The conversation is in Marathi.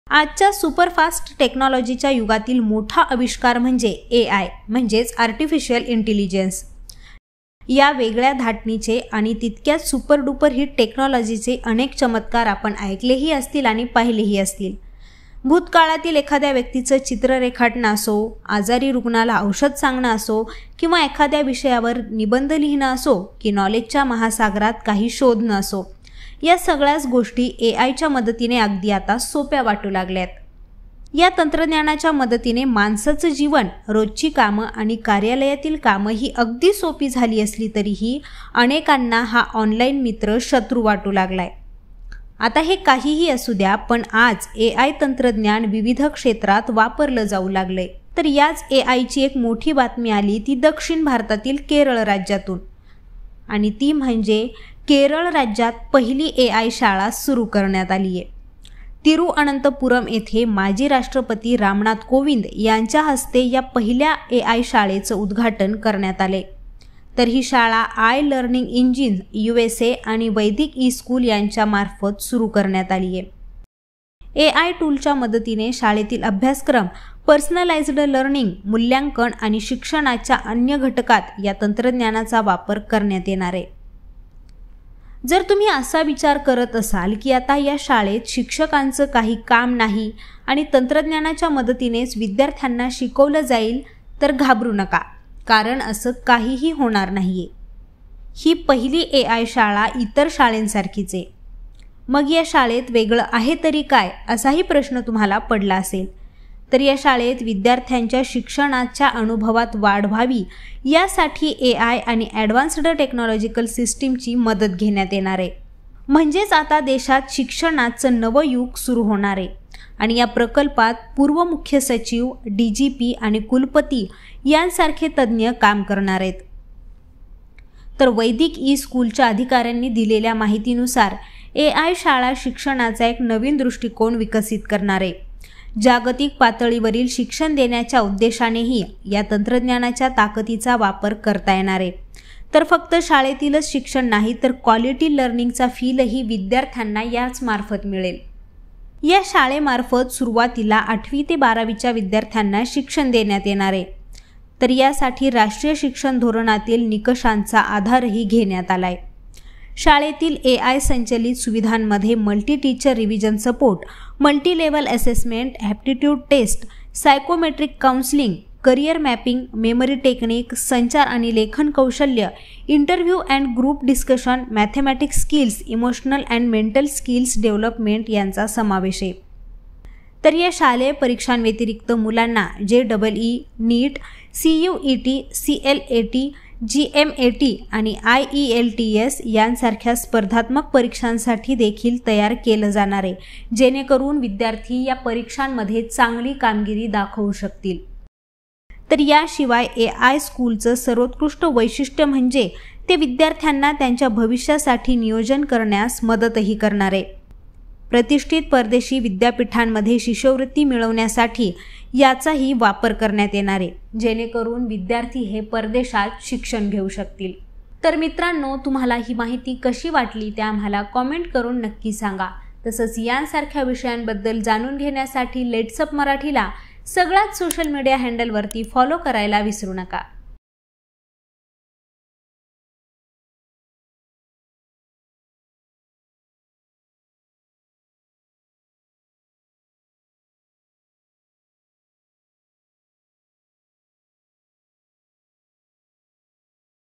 आजच्या सुपरफास्ट टेक्नॉलॉजीच्या युगातील मोठा आविष्कार म्हणजे AI म्हणजेच आर्टिफिशियल इंटेलिजन्स। या वेगळ्या धाटणीचे आणि तितक्याच सुपर डुपर हिट टेक्नॉलॉजीचे अनेक चमत्कार आपण ऐकलेही असतील आणि पाहिलेही असतील। भूतकाळातील एखाद्या व्यक्तीचं चित्र रेखाटणं असो, आजारी रुग्णाला औषध सांगणं असो किंवा एखाद्या विषयावर निबंध लिहिणं असो की नॉलेजच्या महासागरात काही शोधणं असो, या सगळ्याच गोष्टी AIच्या मदतीने अगदी आता सोप्या वाटू लागल्यात। या तंत्रज्ञानाच्या मदतीने माणसाचं जीवन, रोजची कामं आणि कार्यालयातील कामं ही अगदी सोपी झाली असली तरीही अनेकांना हा ऑनलाईन मित्र शत्रू वाटू लागलाय। आता हे काहीही असू द्या, पण आज AI तंत्रज्ञान विविध क्षेत्रात वापरलं जाऊ लागलंय। तर याच AIची एक मोठी बातमी आली ती दक्षिण भारतातील केरळ राज्यातून, आणि ती म्हणजे केरळ राज्यात पहिली AI शाळा सुरू करण्यात आली आहे। तिरुअनंतपुरम येथे माजी राष्ट्रपती रामनाथ कोविंद यांच्या हस्ते या पहिल्या AI शाळेचं उद्घाटन करण्यात आले। तर ही शाळा आय लर्निंग इंजिन USA आणि वैदिक ई-स्कूल यांच्या मार्फत सुरू करण्यात आली आहे। AI टूलच्या मदतीने शाळेतील अभ्यासक्रम, पर्सनलाइज्ड लर्निंग, मूल्यांकन आणि शिक्षणाच्या अन्य घटकात या तंत्रज्ञानाचा वापर करण्यात येणार आहे। जर तुम्ही असा विचार करत असाल की आता या शाळेत शिक्षकांचं काही काम नाही आणि तंत्रज्ञानाच्या मदतीनेच विद्यार्थ्यांना शिकवलं जाईल, तर घाबरू नका, कारण असं काहीही होणार नाहीये। ही पहिली AI शाळा इतर शाळांसारखीच आहे। मग या शाळेत वेगळं आहे तरी काय, असाही प्रश्न तुम्हाला पडला असेल। तर या शाळेत विद्यार्थ्यांच्या शिक्षणाच्या अनुभवात वाढ व्हावी यासाठी AI आणि ॲडव्हान्स्ड टेक्नॉलॉजिकल सिस्टीमची मदत घेण्यात येणार आहे। म्हणजेच आता देशात शिक्षणाचं नवं युग सुरू होणार आहे आणि या प्रकल्पात पूर्व मुख्य सचिव, DGP आणि कुलपती यांसारखे तज्ज्ञ काम करणार आहेत। तर वैदिक ई-स्कूलच्या अधिकाऱ्यांनी दिलेल्या माहितीनुसार AI शाळा शिक्षणाचा एक नवीन दृष्टिकोन विकसित करणार आहे। जागतिक पातळीवरील शिक्षण देण्याच्या उद्देशानेही या तंत्रज्ञानाच्या ताकदीचा वापर करता येणार आहे। तर फक्त शाळेतीलच शिक्षण नाही, तर क्वालिटी लर्निंगचा फीलही विद्यार्थ्यांना याच मार्फत मिळेल। या शाळेमार्फत सुरुवातीला 8वी ते 12वीच्या विद्यार्थ्यांना शिक्षण देण्यात येणार आहे। तर यासाठी राष्ट्रीय शिक्षण धोरणातील निकषांचा आधारही घेण्यात आलाय। शाळेतील AI संचलित सुविधांमध्ये multi teacher revision support, multi level assessment, aptitude test, psychometric counselling, career mapping, memory technique, संचार आणि लेखन कौशल्य, interview and group discussion, mathematics skills, emotional and mental skills development यांचा समावेश आहे। तर या शालेय परीक्षांव्यतिरिक्त मुलांना JEE, नीट, CUET, CLAT, GMAT आणि IELTS यांसारख्या स्पर्धात्मक परीक्षांसाठी देखील तयार केलं जाणार आहे, जेणेकरून विद्यार्थी या परीक्षांमध्ये चांगली कामगिरी दाखवू शकतील। तर याशिवाय AI स्कूलचं सर्वोत्कृष्ट वैशिष्ट्य म्हणजे ते विद्यार्थ्यांना त्यांच्या भविष्यासाठी नियोजन करण्यास मदतही करणार आहे। प्रतिष्ठित परदेशी विद्यापीठांमध्ये शिष्यवृत्ती मिळवण्यासाठी याचाही वापर करण्यात येणार आहे, जेणेकरून विद्यार्थी हे परदेशात शिक्षण घेऊ शकतील। तर मित्रांनो, तुम्हाला ही माहिती कशी वाटली ते आम्हाला कॉमेंट करून नक्की सांगा। तसंच यांसारख्या विषयांबद्दल जाणून घेण्यासाठी लेट्सअप मराठीला सगळ्याच सोशल मीडिया हँडलवरती फॉलो करायला विसरू नका।